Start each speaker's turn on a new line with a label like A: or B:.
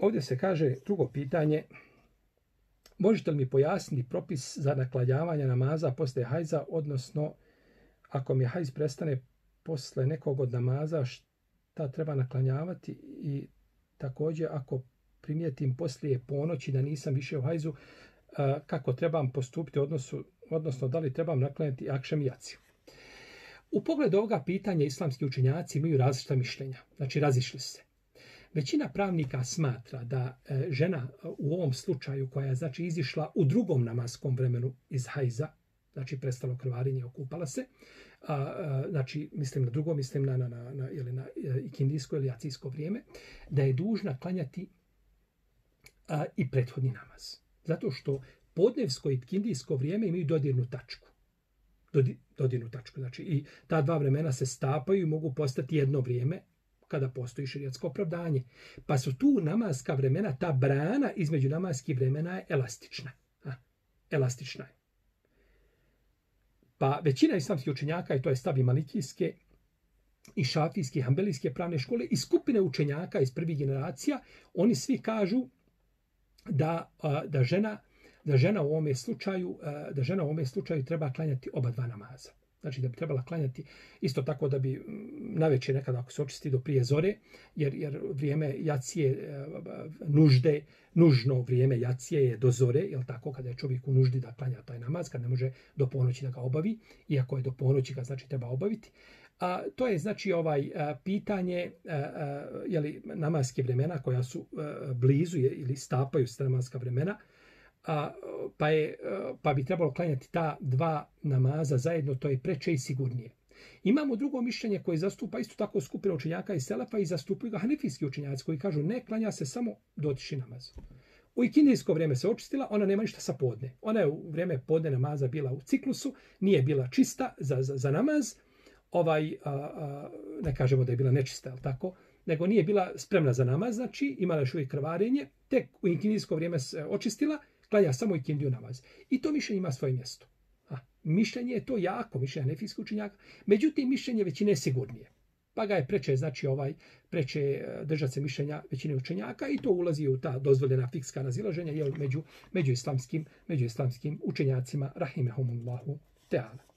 A: ovdje se kaže drugo pitanje. Možete li mi pojasniti propis za naklanjavanje namaza poslije hajza, odnosno ako mi hajz prestane posle nekog od namaza, šta treba naklanjavati i također ako primijetim poslije ponoći da nisam više u hajzu, kako trebam postupiti, odnosno da li trebam naklanjati akšam i jaciju. U pogledu ovoga pitanja islamski učenjaci imaju različita mišljenja, znači razišli se. Većina pravnika smatra da žena u ovom slučaju koja je znači izišla u drugom namaskom vremenu iz hajza, znači prestalo krvarenje i okupala se, znači mislim na drugo, mislim na ikindijsko ili jacijsko vrijeme, da je dužna klanjati i prethodni namaz. Zato što podnevsko i ikindijsko vrijeme imaju dodirnu tačku. Dodirnu tačku. Znači i ta dva vremena se stapaju i mogu postati jedno vrijeme kada postoji šerijatsko opravdanje. Pa su tu namaska vremena, ta brana između namaskih vremena je elastična. Elastična je. Pa većina islamskih učenjaka, i to je stav i malikijske, i šafijske, i hambelijske pravne škole, i skupine učenjaka iz prvih generacija, oni svi kažu da žena u ovome slučaju treba klanjati oba dva namaza. Znači da bi trebala klanjati isto tako da bi navečer nekada ako se očisti do prije zore, jer vrijeme jacije nužno vrijeme jacije je do zore, jel tako, kada je čovjek u nuždi da klanja taj namaz, kad ne može do ponoći da ga obavi, iako je do ponoći ga znači treba obaviti. To je znači pitanje namaske vremena koja su blizu ili stapaju se namaska vremena, pa bi trebalo klanjati ta dva namaza zajedno, to je preče i sigurnije. Imamo drugo mišljenje koje zastupa isto tako skupina učenjaka iz selefa i zastupaju ga hanefijski učenjaci koji kažu ne, klanja se samo dotični namaz. U ikindijsko vrijeme se očistila, ona nema ništa sa podne. Ona je u vrijeme podne namaza bila u ciklusu, nije bila čista za namaz, ne kažemo da je bila nečista, je li tako? Nego nije bila spremna za namaz, znači imala još uvijek krvarenje, tek u ikindijsko vrijeme se očistila, klanja samo ikindiju namaz. I to mišljenje ima svoje mjesto. Mišljenje je to jako, mišljenje hanefijskih učenjaka, međutim mišljenje većine je sigurnije. Pa ga je preče, znači preče držati se mišljenja većine učenjaka i to ulazi u ta dozvoljena fikska razilaženja među islamskim učenjacima rahimehumullahu teala.